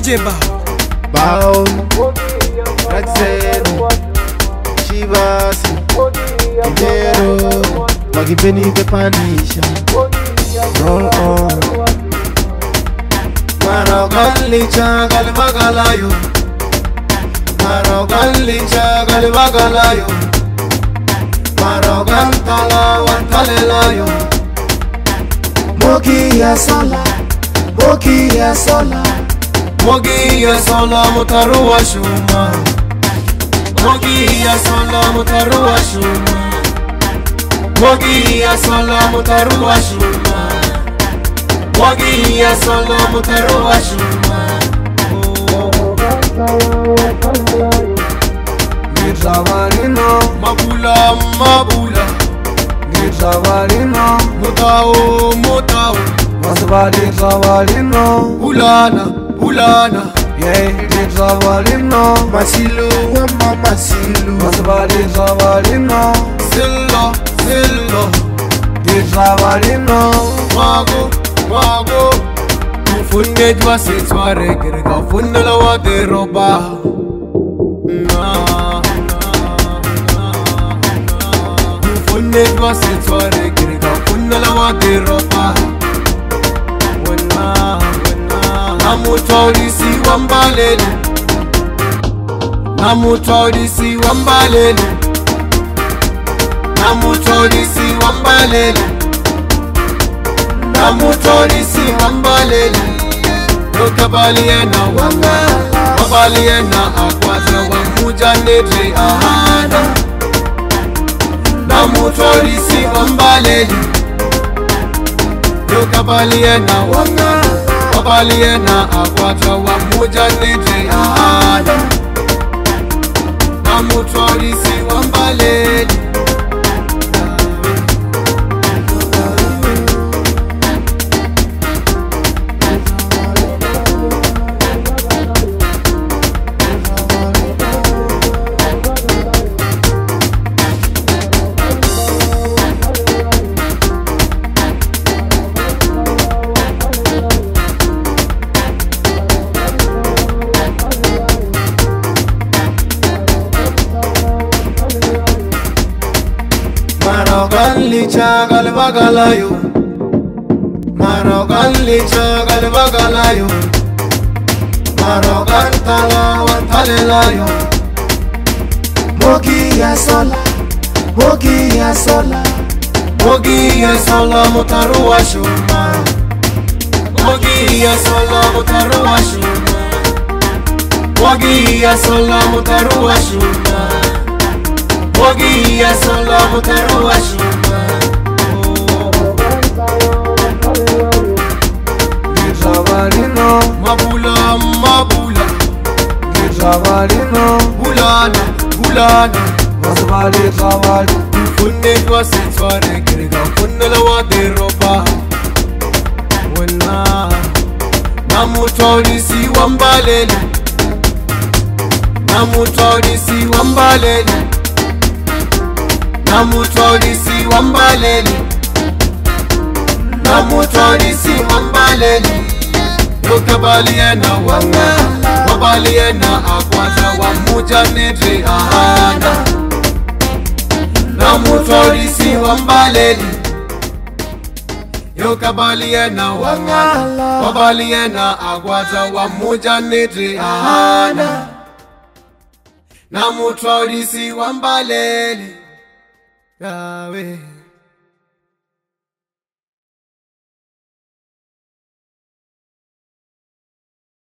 Jemba Bao Raxen Chivas Dinero Magipeni pepanisha Roll on Marogan licha galbagalayo Marogan licha galbagalayo Marogan tala wantalelayo Mogi ya sola Mogi ya sola Mogi ya sola mutaruwa shuma Mogi ya sola mutaruwa shuma Mogi ya sola mutaruwa shuma Mogi ya sola mutaruwa shuma Nitawarino Mabula mabula Nitawarino Mutao mutao Masabali Nitawarino Ulana ulana Yeah Nitawarino Masilu wama masilu Masabali Nitawarino Sillo sillo Nitawarino Mago mago Ufunne jwa sitware Kirga ufunne lawa de roba Ufunne jwa sitware Kirga ufunne lawa de roba Namutorisi wambalele Namutorisi wambalele Namutorisi wambalele Namutorisi wambalele Lokabaliena wanga Wabaliena akwata wamuja nedre ahana Namutorisi wambalele Lokabaliena wanga Wabaliena akwata wamuja nedre ahana Namutorisi wambalele Marogan licha galbagalayo Marogan licha galbagalayo Marogan tala wantalelayo Mogi ya sola Mogi ya sola Mogi ya sola mutaruwa shuma Mogi ya sola mutaruwa shuma Mogi ya sola mutaruwa shuma Mogi ya sola mutaruwa shuma Nitawarino Mabula mabula Nitawarino Ulana ulana Masabali Nitawari Ufunne jwa sitware Kirga ufunne lawa de roba Wena Namutorisi wambalele Namutorisi wambalele Namutorisi wambalele Namutorisi wambalele Lokabaliena wanga Wabaliena akwata wamuja nedre ahana Namutorisi wambalele Lokabaliena wanga Wabaliena akwata wamuja nedre ahana Namutorisi wambalele Yahweh